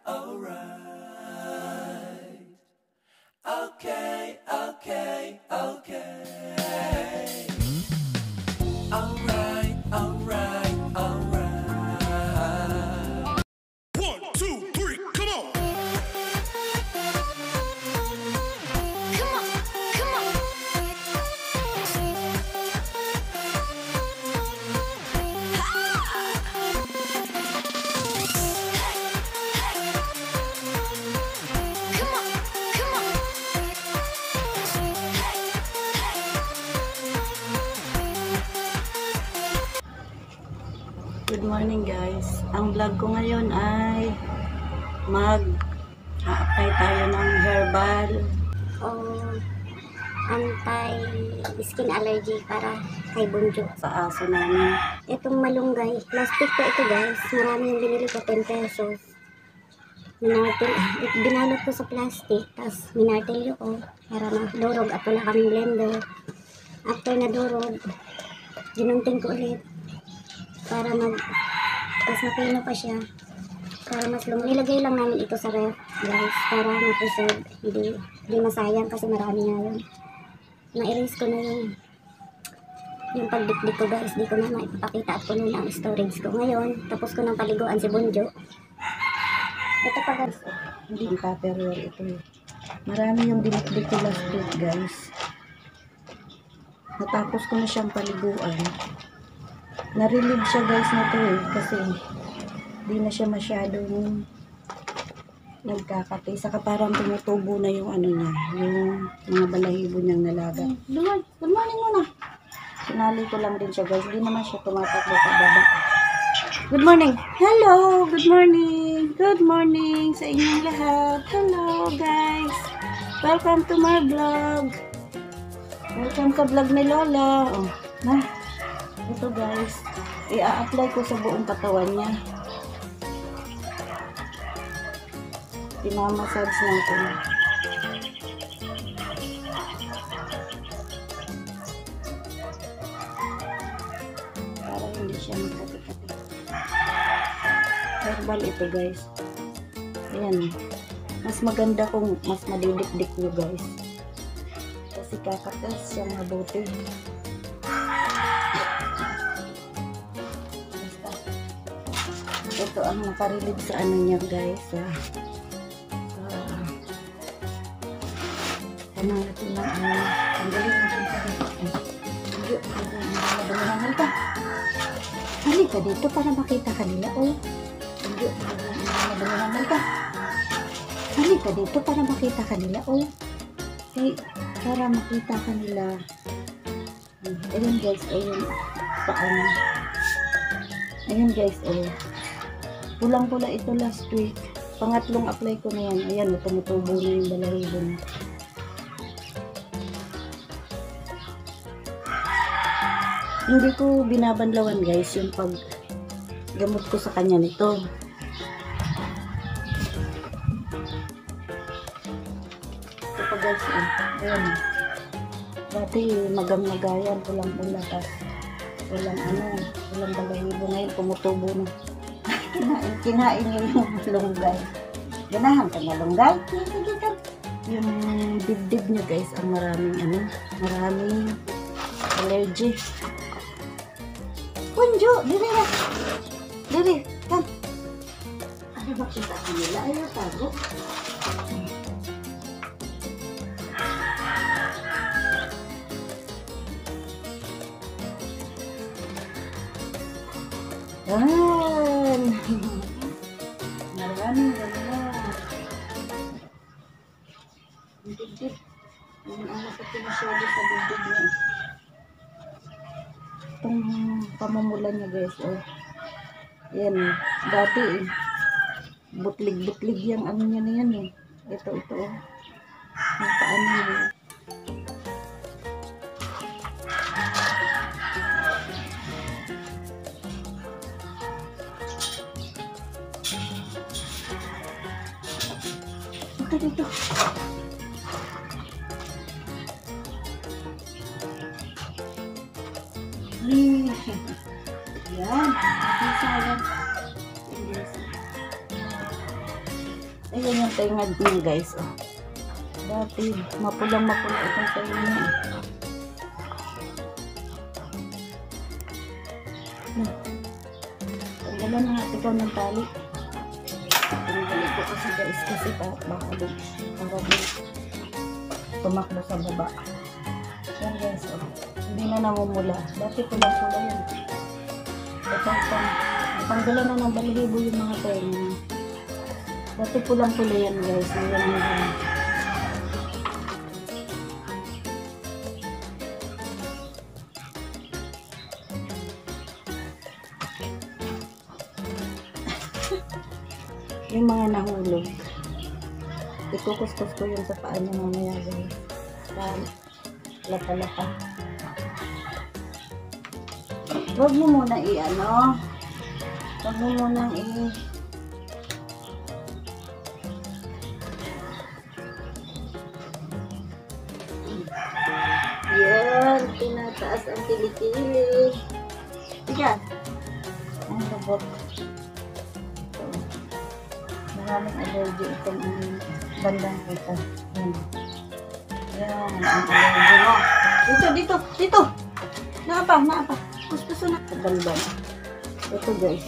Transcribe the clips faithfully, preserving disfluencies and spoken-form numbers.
alright. Okay, okay, okay. Alright, alright, alright. One, two, three, come on. Come on, come on. Come on, come on. Good morning guys. Ang vlog ko ngayon ay mag a-apply tayo ng herbal o anti-skin allergy para kay Bunjo. sa aso namin. Itong malunggay, plastic po ito guys. Marami yung binili ko, ten pesos. Minartil, binalot ko sa plastic, tapos minartilyo ko para madurog at wala kaming blender. After na durog, ginunting ko ulit para mag, tapos mapino pa siya. Para mas lum, nilagay lang namin ito sa ref guys, para ma-preserve, hindi, hindi masayang kasi marami nga yun. Na-erase ko na yung yung pagdikdik ko guys, di ko na maipapakita at puno na ang storage ko ngayon. Tapos ko ng paliguan si Bunjo. Ito pa guys, Hindi tupperware ito. eh. Marami yung dinikdik ko last week guys. Natapos ko na siyang paliguan. Na-relieve siya guys na to eh, kasi di na siya masyadong nagkakatay. Saka parang tumutubo na yung ano niya, yung mga balahibo niyang nalaga. Good morning, good morning muna. Sinali ko lang din siya guys, hindi naman siya tumatakbo sa baba. Good morning. Hello, good morning. Good morning sa inyong lahat. Hello guys. Welcome to my vlog. Welcome sa vlog ni Lola. Oh, na. Ito guys, i-a-apply ko sa buong katawan niya. Pinamassage natin. Para hindi siya magkati-kati. Herbal ito guys. Ayan. Mas maganda kung mas madidikdik nyo guys. Kasi kakatas siya mabuti. Basta. Ito ang nakarelate sa ano niya guys. Sa ano natin na ano. Ang galing natin sa dito. Halika. Halika dito para makita ka nila. Oh. Halika. Halika dito para makita ka nila. Oh. Okay. Para makita ka nila. Ayan guys. Ayan. Paano. Ayan guys. Ayan. Pulang-pula ito last week. Pangatlong apply ko na yan. Ayan. Tumutubo na yung balahibo na. Hindi ko binabanlawan guys yung pag gamot ko sa kanya nito. Ito pa guys, eh. Ayan. Dati magam-magayan, pulang-pula, tas walang ano, walang balahibo. Ngayon tumutubo na. kinain, kinain niya yung lunggay. Ganahan ka na lunggay? Yung dibdib niya guys, ang maraming ano, maraming allergy. Bunjo, diri na. Diri, kan. Ano ba kita kanila? Ayaw tago. Yan. Maraming ganyan. Dibdib. Yung ano ko pinasyado sa dibdib niya. Itong pamamula niya guys, oh. Yan, dati eh, butlig-butlig yung ano niya na yan eh. Ito, ito, oh. Yung paano niya. Okay, dito. Yan. Isa yan. Ayan yung tenga niya guys. Oh. Dati, mapulang mapula itong tenga niya. Hmm. Tanggalan na natin ikaw ng tali. Tanggalin ko kasi guys kasi pa, baka din. Para din tumakbo sa baba. Yan guys. Oh. Hindi na namumula. Dati pulang-pula yun. Tanggalan na ng balihibo yung mga tenga. Dati pulang-pula yan guys. Ngayon ngayon. Yung mga nahulog. Ikukuskus ko yun sa paa niya mamaya guys. Lapa-lapa. Huwag mo muna i-ano. Huwag mo muna i- Yan. Tinataas ang kilikili. Yan. Ang robot. So, maraming allergy itong bandang kita. Yan. Yan. Ang allergy mo. Dito, dito, dito. Naapa, naapa. Gusto na. Balban. Ito guys.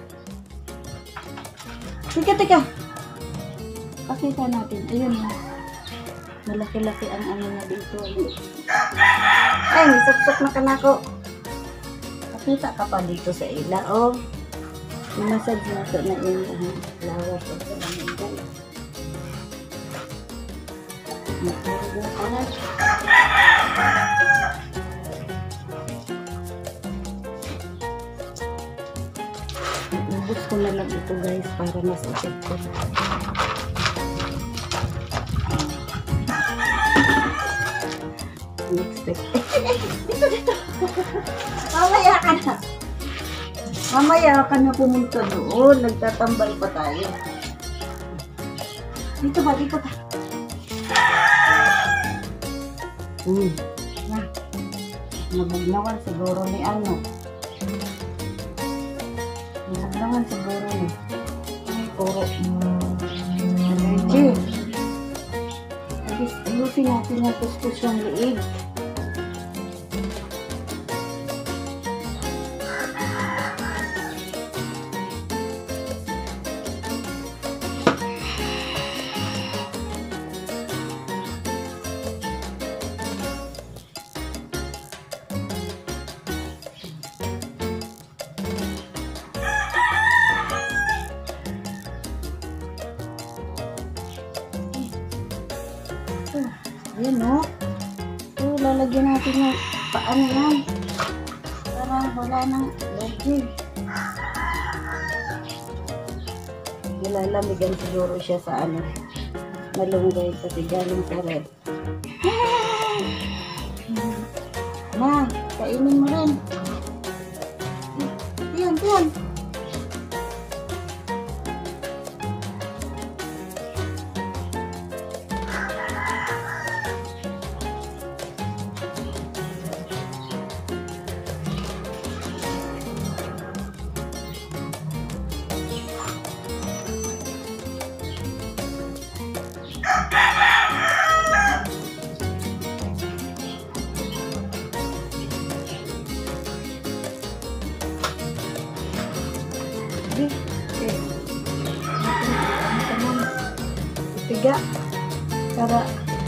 Tika, tika. Pakita natin. Ayun na. Malaki-laki ang ano na dito. Ay, nisok-sok na kanako. Pakita ka pa dito sa ila. Oh. Minasage na ito na yung uh, lawas. Ito na yung guys. Nakarago ka na. Ubus ko na lang ito guys para mas effective. Unexpected. Dito, dito. Mamaya ka na. Mamaya ka na pumunta doon. Nagtatambay pa tayo. Dito ba? Dito ka. Hmm. Na. Nabugnawan siguro ni ano. Nabugnawan siguro ni. Ay, puro. Allergy. Ayusin natin yung kuskus yung liig. Ayan o. So, lalagyan natin yung paano yan. Para wala ng allergy. Nilalamigan siguro siya sa ano. Malunggay kasi galing sa red. Ma, kainin mo rin. Ayan, ayan. Tiga para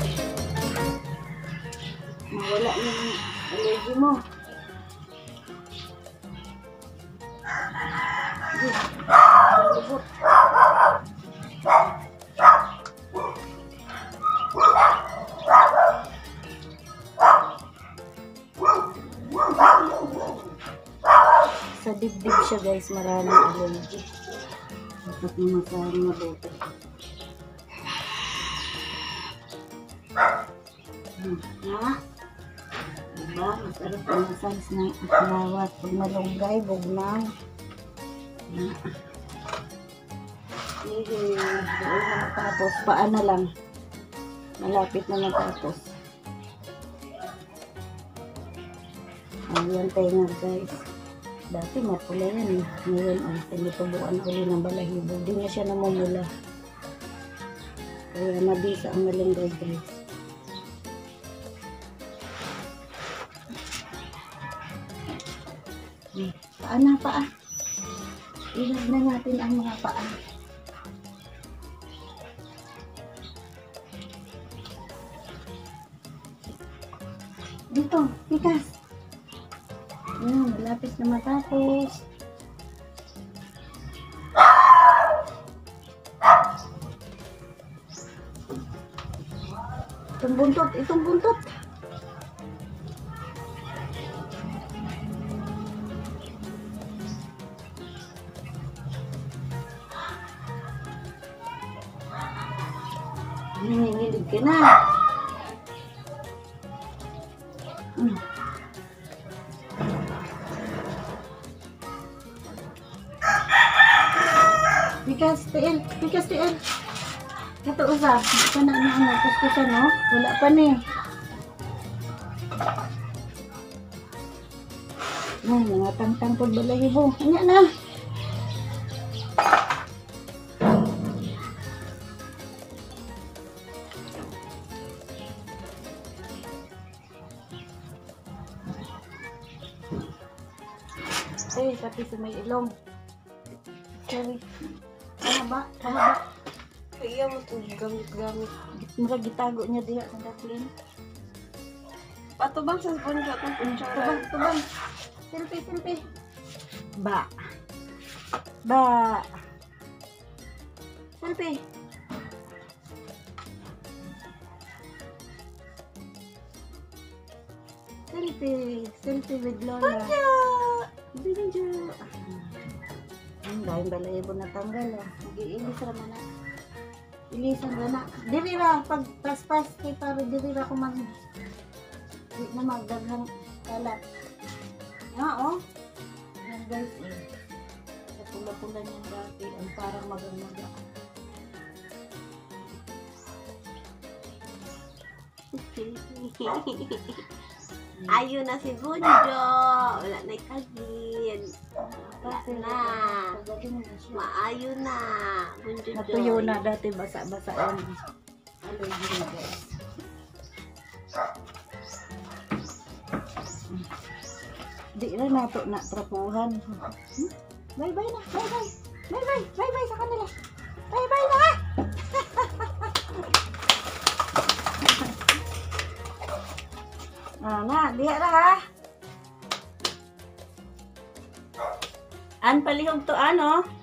mawala yung allergy mo. Lubot. Sa dibdib siya guys, maraming allergy. Dapat mo masaring mabuti. Ha? Diba? Masarap ang massage ng lawas. Pag malunggay, bugnaw. Hindi. Doon na matapos. Paan na lang. Malapit na matapos. Ayan tayo nga guys. Dati mapula yan eh. Ngayon ay tinutubuan uli ng balahibo. Hindi na siya namumula. Kaya mabisa ang malunggay guys. Hmm, Paa na, paa. Ilagay na natin ang mga paa. Dito, pikas. Ayan, malapis na matapos. Itong buntot, itong buntot. Nanginginig ka na. Hmm. Pikas, tiil. Pikas, tiil. Ito usa. Hindi pa na ano, ano. Kuskusan, no? Wala pa ni. Ay, mga tangtang po balahibo. Ano na? Eh, tapi sa may ilong. Sorry. Mahaba, mahaba. Kaya mo ito gamit-gamit. Mura gitago niya diya sa daplin. Patubang sa sponge at ng kutsara. Tubang, tubang. Selfie, selfie. Ba. Ba. Selfie. Selfie. Selfie with Lola. Binjo. Ang dahil balahibo na tanggal ah. Mag-iilis raman na. Ilisan ra na. Diri ra pag paspas kay para diri ra ko mag di na magdaghang kalat. Ah, oh. Yan guys eh. Sa pula-pula niyan dati ang parang magamaga. Ayun na si Bunjo. Wala na ikagin. Kasi na. Maayo na. Bunjo Natuyo na dati basa-basa yan. Allergy na guys. Di na nato na trapuhan. Hmm? Bye bye na. Bye bye. Bye bye. Bye bye sa kanila. Bye bye na. Ah, na, diha ra ha. An palihog to ano?